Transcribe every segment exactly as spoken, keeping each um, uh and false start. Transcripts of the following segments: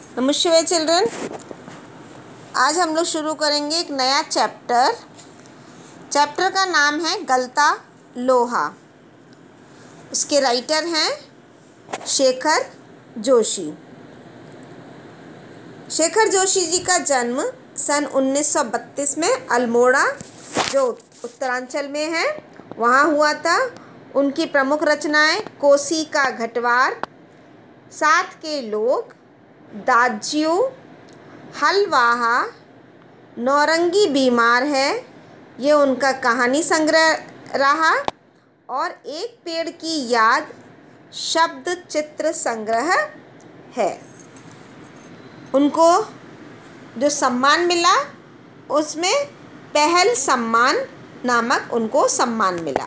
नमस्ते चिल्ड्रन, आज हम लोग शुरू करेंगे एक नया चैप्टर। चैप्टर का नाम है गलता लोहा। उसके राइटर हैं शेखर जोशी। शेखर जोशी जी का जन्म सन उन्नीस सौ बत्तीस में अल्मोड़ा, जो उत्तरांचल में है, वहाँ हुआ था। उनकी प्रमुख रचनाएं कोसी का घटवार, साथ के लोग, दाज्यू, हलवाहा, नौरंगी बीमार है, ये उनका कहानी संग्रह रहा, और एक पेड़ की याद शब्द चित्र संग्रह है। उनको जो सम्मान मिला उसमें पहल सम्मान नामक उनको सम्मान मिला।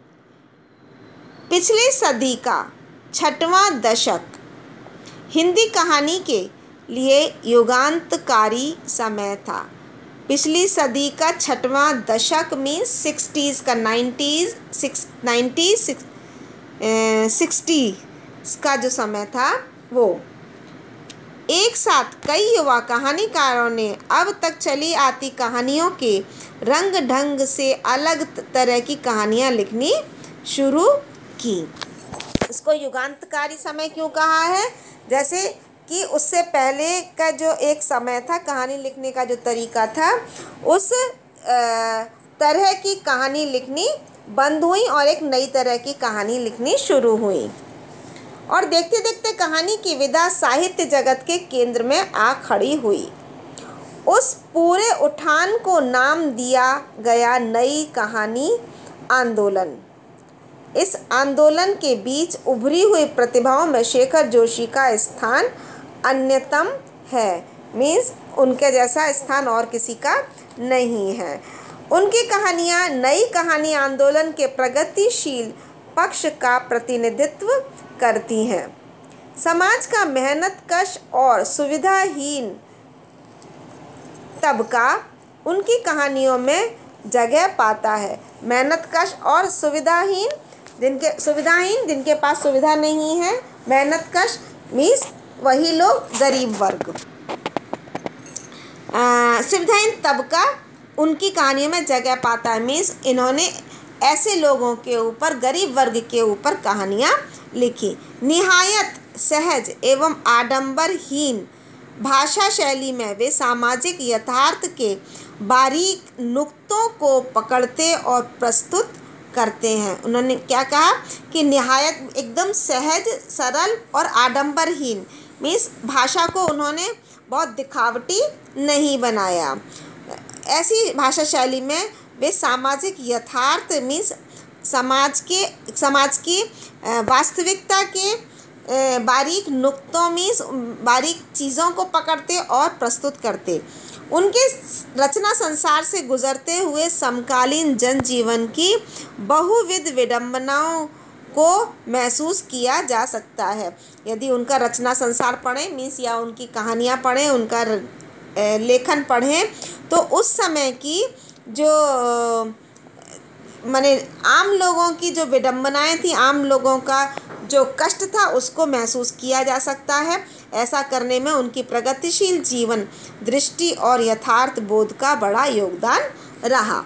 पिछली सदी का छठवां दशक हिंदी कहानी के लिए युगांतकारी समय था। पिछली सदी का छठवां दशक मीन्स सिक्सटीज़ का nineties six ninety six sixties का जो समय था, वो एक साथ कई युवा कहानीकारों ने अब तक चली आती कहानियों के रंग ढंग से अलग तरह की कहानियाँ लिखनी शुरू की। इसको युगांतकारी समय क्यों कहा है? जैसे कि उससे पहले का जो एक समय था, कहानी लिखने का जो तरीका था, उस तरह की कहानी लिखनी बंद हुई और एक नई तरह की कहानी लिखनी शुरू हुई। और देखते देखते कहानी की विधा साहित्य जगत के केंद्र में आ खड़ी हुई। उस पूरे उठान को नाम दिया गया नई कहानी आंदोलन। इस आंदोलन के बीच उभरी हुई प्रतिभाओं में शेखर जोशी का स्थान अन्यतम है। मीन्स उनके जैसा स्थान और किसी का नहीं है। उनकी कहानियाँ नई कहानी आंदोलन के प्रगतिशील पक्ष का प्रतिनिधित्व करती हैं। समाज का मेहनतकश और सुविधाहीन तबका उनकी कहानियों में जगह पाता है। मेहनतकश और सुविधाहीन, जिनके सुविधाहीन जिनके पास सुविधा नहीं है, मेहनतकश मीन्स वही लोग गरीब वर्ग। सुविधाहीन तबका उनकी कहानियों में जगह पाता है। मीन्स इन्होंने ऐसे लोगों के ऊपर, गरीब वर्ग के ऊपर कहानियाँ लिखी। निहायत सहज एवं आडंबरहीन भाषा शैली में वे सामाजिक यथार्थ के बारीक नुक्तों को पकड़ते और प्रस्तुत करते हैं। उन्होंने क्या कहा कि निहायत एकदम सहज, सरल और आडंबरहीन, मीन्स भाषा को उन्होंने बहुत दिखावटी नहीं बनाया। ऐसी भाषा शैली में वे सामाजिक यथार्थ मीन्स समाज के समाज की वास्तविकता के बारीक नुक्तों मीन्स बारीक चीज़ों को पकड़ते और प्रस्तुत करते। उनके रचना संसार से गुजरते हुए समकालीन जनजीवन की बहुविध विडंबनाओं को महसूस किया जा सकता है। यदि उनका रचना संसार पढ़ें मीन्स या उनकी कहानियाँ पढ़ें, उनका लेखन पढ़ें, तो उस समय की जो माने आम लोगों की जो विडंबनाएं थी, आम लोगों का जो कष्ट था, उसको महसूस किया जा सकता है। ऐसा करने में उनकी प्रगतिशील जीवन दृष्टि और यथार्थ बोध का बड़ा योगदान रहा।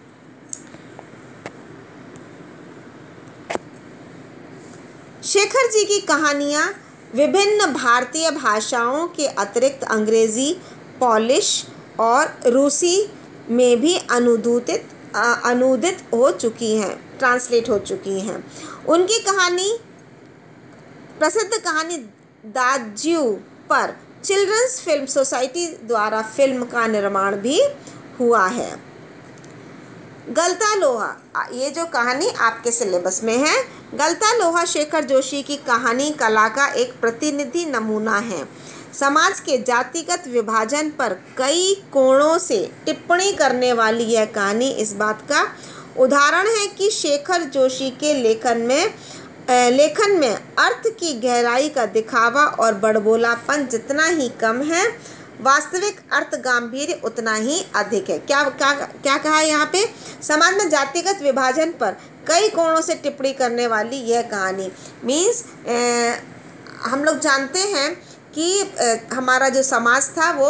शेखर जी की कहानियाँ विभिन्न भारतीय भाषाओं के अतिरिक्त अंग्रेजी, पोलिश और रूसी में भी अनुदित अनुदित हो चुकी हैं, ट्रांसलेट हो चुकी हैं। उनकी कहानी प्रसिद्ध कहानी दाज्यू पर चिल्ड्रंस फिल्म सोसाइटी द्वारा फिल्म का निर्माण भी हुआ है। गलता लोहा, ये जो कहानी आपके सिलेबस में है, गलता लोहा शेखर जोशी की कहानी कला का एक प्रतिनिधि नमूना है। समाज के जातिगत विभाजन पर कई कोणों से टिप्पणी करने वाली यह कहानी इस बात का उदाहरण है कि शेखर जोशी के लेखन में लेखन में अर्थ की गहराई का दिखावा और बड़बोलापन जितना ही कम है, वास्तविक अर्थ गांधीर्य उतना ही अधिक है। क्या क्या क्या कहा यहाँ पे? समाज में जातिगत विभाजन पर कई कोणों से टिप्पणी करने वाली यह कहानी मीन्स हम लोग जानते हैं कि हमारा जो समाज था वो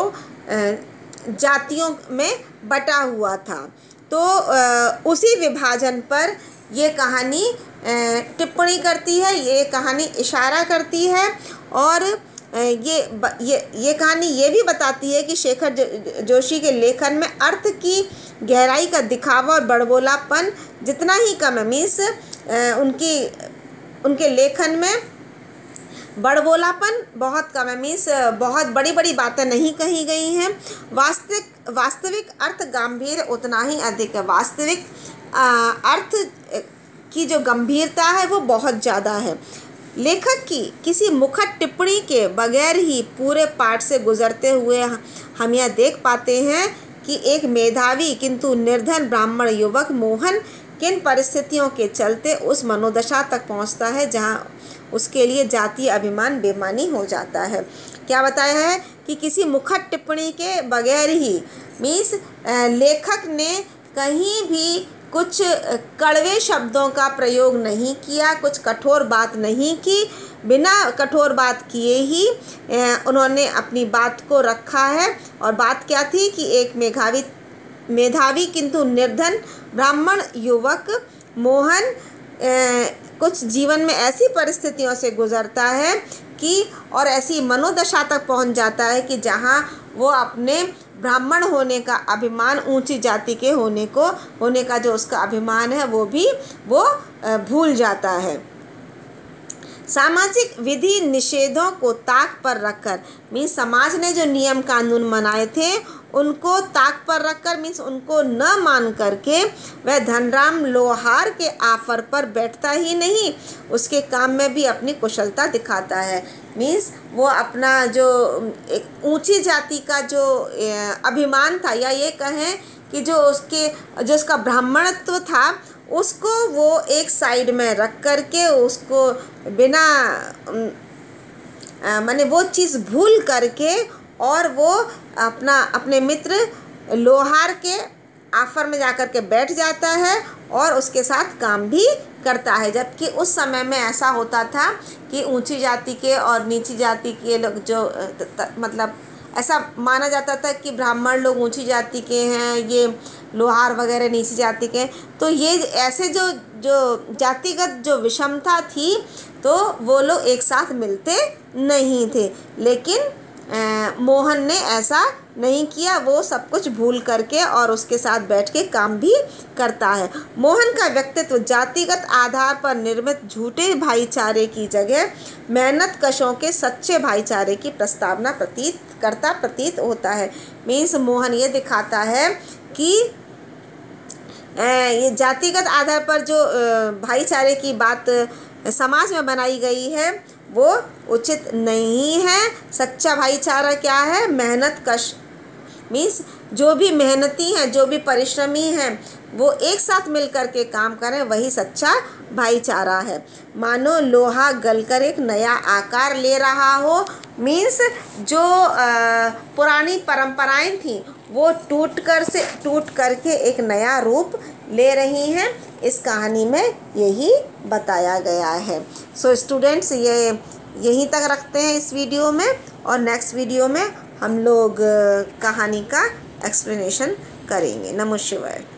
जातियों में बटा हुआ था। तो उसी विभाजन पर ये कहानी टिप्पणी करती है, ये कहानी इशारा करती है। और ये ये ये कहानी ये भी बताती है कि शेखर जोशी के लेखन में अर्थ की गहराई का दिखावा और बड़बोलापन जितना ही कम है। मीन्स उनकी उनके लेखन में बड़बोलापन बहुत कम है। मीन्स बहुत बड़ी बड़ी बातें नहीं कही गई हैं। वास्तविक वास्तविक अर्थ गंभीर उतना ही अधिक है। वास्तविक अर्थ की जो गंभीरता है वो बहुत ज़्यादा है। लेखक की किसी मुखर टिप्पणी के बगैर ही पूरे पाठ से गुजरते हुए हम यह देख पाते हैं कि एक मेधावी किंतु निर्धन ब्राह्मण युवक मोहन किन परिस्थितियों के चलते उस मनोदशा तक पहुंचता है जहां उसके लिए जातीय अभिमान बेमानी हो जाता है। क्या बताया है कि किसी मुखर टिप्पणी के बगैर ही, मीन्स लेखक ने कहीं भी कुछ कड़वे शब्दों का प्रयोग नहीं किया, कुछ कठोर बात नहीं की। बिना कठोर बात किए ही उन्होंने अपनी बात को रखा है। और बात क्या थी कि एक मेधावी मेधावी किंतु निर्धन ब्राह्मण युवक मोहन ए, कुछ जीवन में ऐसी परिस्थितियों से गुजरता है कि और ऐसी मनोदशा तक पहुंच जाता है कि जहां वो अपने ब्राह्मण होने का अभिमान, ऊंची जाति के होने को होने का जो उसका अभिमान है वो भी वो भूल जाता है। सामाजिक विधि निषेधों को ताक पर रखकर, मीन्स समाज ने जो नियम कानून बनाए थे उनको ताक पर रखकर, मीन्स उनको न मान करके वह धनराम लोहार के ऑफर पर बैठता ही नहीं, उसके काम में भी अपनी कुशलता दिखाता है। मीन्स वो अपना जो एक ऊंची जाति का जो अभिमान था, या ये कहें कि जो उसके जो उसका ब्राह्मणत्व था उसको वो एक साइड में रख करके उसको बिना माने वो चीज़ भूल करके और वो अपना अपने मित्र लोहार के ऑफर में जाकर के बैठ जाता है और उसके साथ काम भी करता है। जबकि उस समय में ऐसा होता था कि ऊंची जाति के और नीची जाति के लोग जो त, त, मतलब ऐसा माना जाता था कि ब्राह्मण लोग ऊंची जाति के हैं, ये लोहार वगैरह नीची जाति के। तो ये ऐसे जो जो जातिगत जो विषमता थी तो वो लोग एक साथ मिलते नहीं थे। लेकिन आ, मोहन ने ऐसा नहीं किया, वो सब कुछ भूल करके और उसके साथ बैठ के काम भी करता है। मोहन का व्यक्तित्व जातिगत आधार पर निर्मित झूठे भाईचारे की जगह मेहनत कशों के सच्चे भाईचारे की प्रस्तावना प्रतीत करता प्रतीत होता है। मीन्स मोहन ये दिखाता है कि ये जातिगत आधार पर जो भाईचारे की बात समाज में बनाई गई है वो उचित नहीं है। सच्चा भाईचारा क्या है? मेहनत कश, मीन्स जो भी मेहनती हैं, जो भी परिश्रमी हैं, वो एक साथ मिल कर के काम करें, वही सच्चा भाईचारा है। मानो लोहा गलकर एक नया आकार ले रहा हो। मीन्स जो आ, पुरानी परंपराएं थी वो टूट कर से टूट करके एक नया रूप ले रही हैं। इस कहानी में यही बताया गया है। सो स्टूडेंट्स, ये यहीं तक रखते हैं इस वीडियो में, और नेक्स्ट वीडियो में हम लोग कहानी का एक्सप्लेनेशन करेंगे। नमः शिवाय।